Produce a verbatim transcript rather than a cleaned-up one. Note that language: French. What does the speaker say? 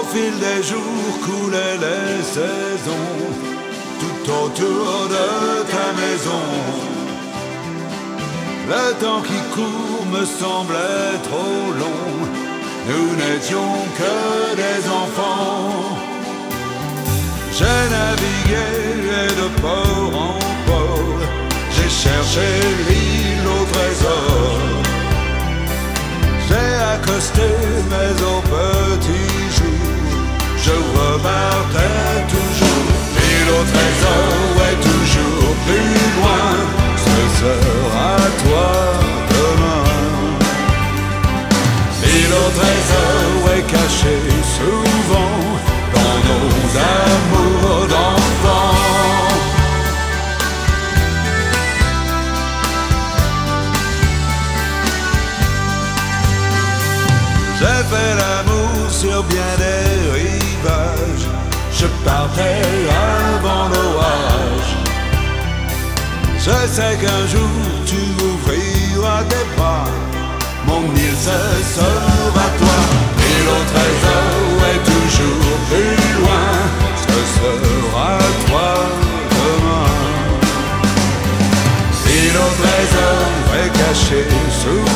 fil des jours coulaient les saisons, tout autour de ta maison. Le temps qui court me semblait trop long, nous n'étions que des enfants. J'ai navigué de port en port, j'ai cherché l'île au trésor. J'ai accosté mais au petit jour, je repartais toujours. L'île au trésor est toujours plus loin, ce sera toi demain. L'île au trésor est cachée souvent dans nos amours d'enfants. J'ai fait l'amour sur bien des rivages, je partais avant l'orage. Je sais qu'un jour tu ouvriras tes bras, mon île ce sera toi. L'île au trésor est toujours plus loin, ce sera toi demain. L'île au trésor est cachée sous